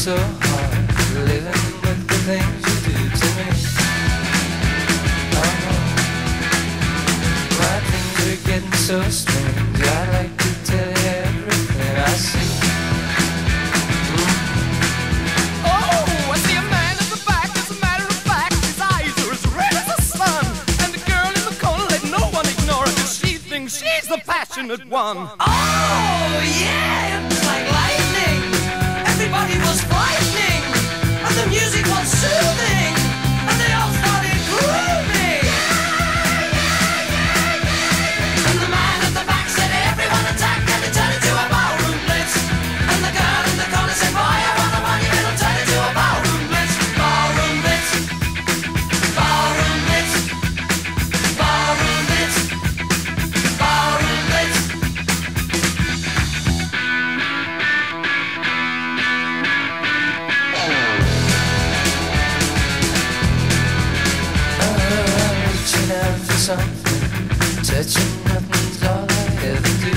so hard living with the things you do to me. Oh no, my things are getting so strange. I'd like to tell you everything I see. Oh, I see a man in the back. As a matter of fact, his eyes are as red as the sun. And the girl in the corner, let no one ignore her, 'cause she thinks she's the passionate one. Oh, yeah, it was like lightning. Everybody was frightening, and the music was soothing, and they all started grooving. And the man at the back said, everyone attack, and it turned into a ballroom blitz. And the girl in the corner said, boy, I want the one, it'll turn into a ballroom blitz. Ballroom blitz, ballroom blitz, ballroom blitz, ballroom blitz. Reaching out for something, touching nothing's all I ever do.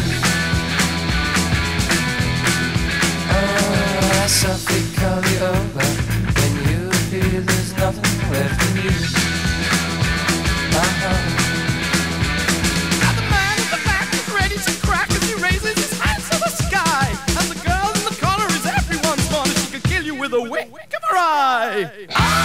Oh, I softly call you over. When you appear, there's nothing left of you. Now the man in the back is ready to crack as he raises his hands to the sky. And the girl in the corner is everyone's fun. She could kill you with a wink of her eye.